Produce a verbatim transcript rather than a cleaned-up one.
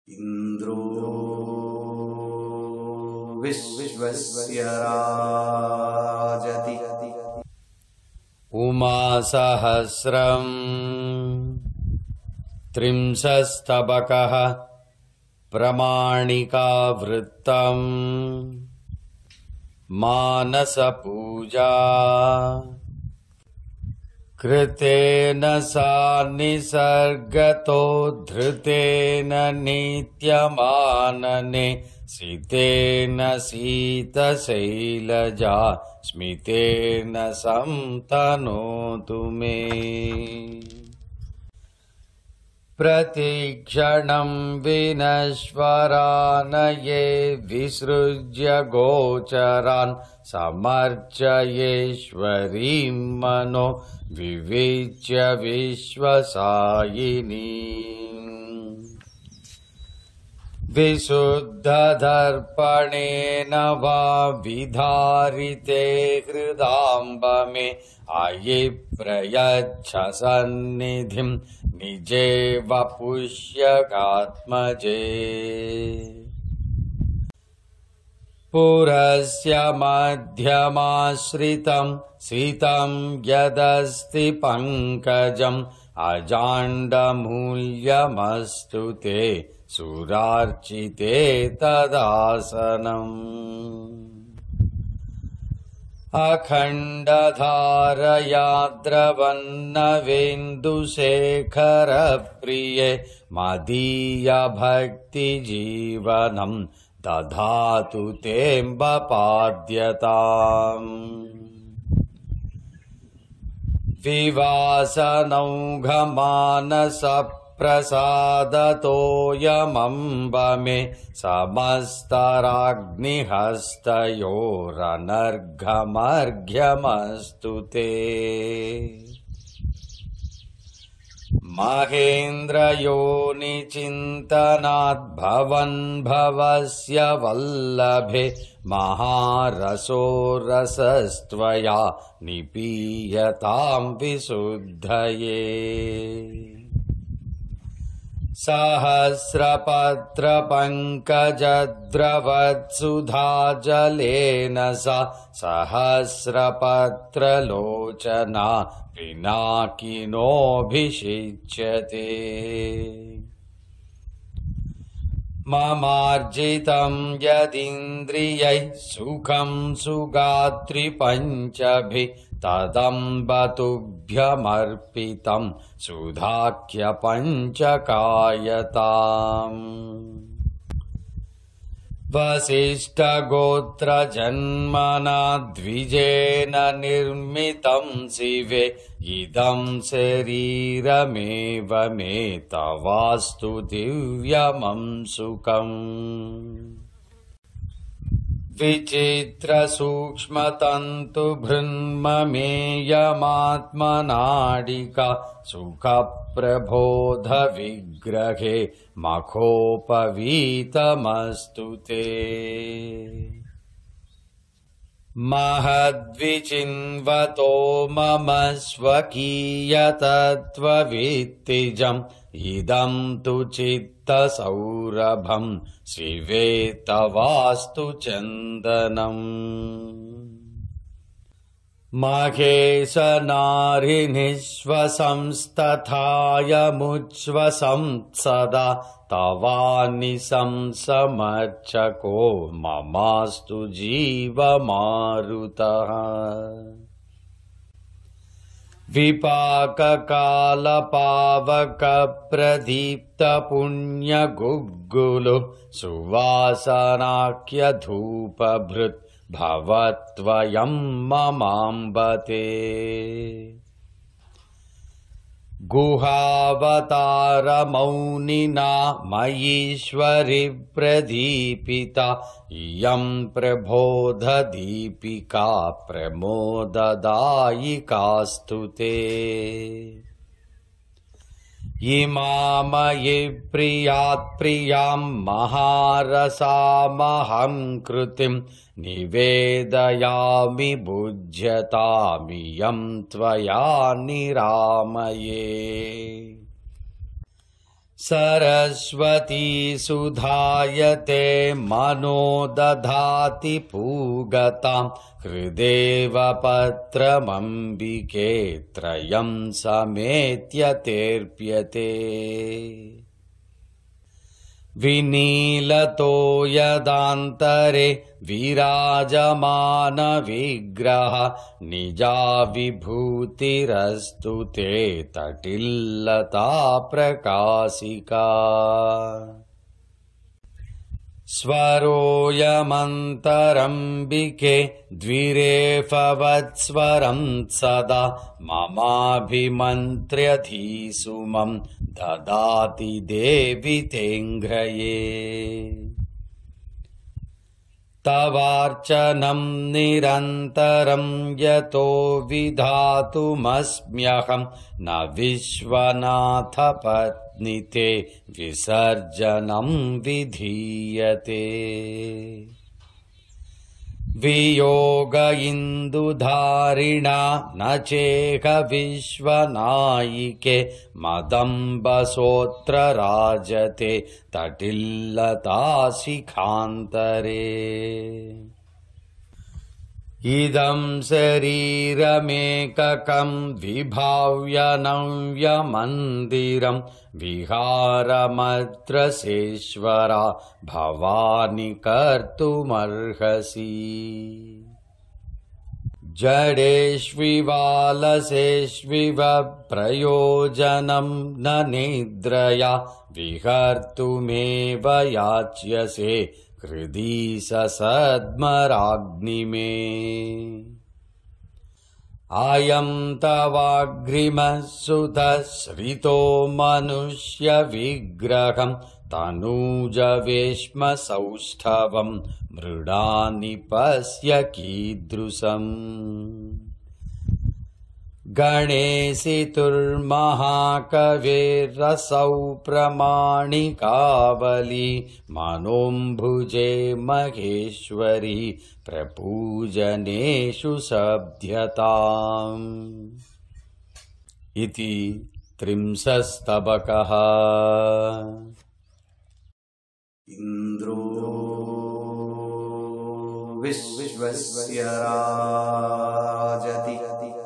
Indro Vishvasya Rajati Uma Sahasram Trimsastabaka Pramanika Vrittam Manasa Puja Kritena sa nisargato dhrutena nityamanane sitena sita sailaja smitena samtanotu me Pratikshanam vinashvaranaye visrujya gocharan samarchayeshvarim mano Vivicya Vishvasayini Visuddha Dharpanena va vidharite hridambame Ayi prayacha sannidhim nije vapushyagatmaje Purasya madhyamasritam sitam yadasti pankajam ajanda mulyamastute surarchite tadasanam Akhanda dharaya dravanna vendusekhara priye madhiya bhakti jivanam Dadhatu temba padyatam Vivasanaugamanasa prasadato yamambame Samastaragnihastayoranarghamarghyamastute Mahendra yoni chintanat bhavan bhavasya vallabhe maharaso rasastvaya nipiyatam visuddhaye Sahasrapatra pankajadravat sudha jalena sa Sahasrapatra lochana Pinakino bhishichyate Mamarjitam yadindriyai sukham sugatri panchabhi Tadambatubhyamarpitam sudhakya panchakayatam Vasishtha gotra janmana dvijena nirmitam sive idam sarirameva me tavastu divyamam sukam Vichitra sukshmatantu brahmameyamatmanadika sukha prabodha vigrahe makhopavitamastute Mahadvichinvato mama swakiyatatva vittijam idam tu chitta saurabham srivetavastu chandanam Mahesa narinisvasamstathaya muchvasam sada tavani samsamarchako mamastu jiva marutaha Vipaka kala pavaka pradipta punya guggulu suvasanakya dhupa bhrut Bhavatvayam mamambate Guhavatara maunina mayishvari pradipita Yam prabodha dipika pramodadayikastute Imamaye priyat priyam maharasamaham krutim Nivedayami bhujyatami yam tvaya niramaye Saraswati सुधायते मनो दधाति पूगतां हृदेव पत्रमम्बिके त्रयं समेत्य तेर्प्यते विनीलतो यदान्तरे विराजमान विग्रह निजा विभूतिरस्तु ते तटिल्लता प्रकाशिका स्वरोऽयमन्तरम्बिके द्विरेफवत्स्वरं सदा ममाभिमन्त्र्यधीसुमं ददाति देवि तेङ्घ्रये तवार्चनं निरन्तरं यतो विधातुमस्म्यहं न विश्वनाथ पत्निते विसर्जनं विधीयते वियोग इन्दुधारिणा न चेह विश्वनायिके मदम्बसोऽत्र राजते तटिल्लता शिखान्तरे इदं शरीरमेककं विभाव्य नव्यमन्दिरं विहारमत्र शेश्वरा भवानि कर्तुमर्हसि जडेष्विवालसेष्विव प्रयोजनं न निद्रया विहर्तुमेव याच्यसे हृदि ससद्मराग्निमे आयं तवाग्रिमः सुतः श्रितो मनुष्यविग्रहं तनूजवेश्म सौष्ठवं मृडानि पश्य कीदृशम् गणेशितुर्महाकवेरसौ प्रमाणिकावली मनोम्भुजे महेश्वरी प्रपूजनेषु सभ्यताम् इति त्रिंशस्तबकः इन्द्रो विश्वस्य राजति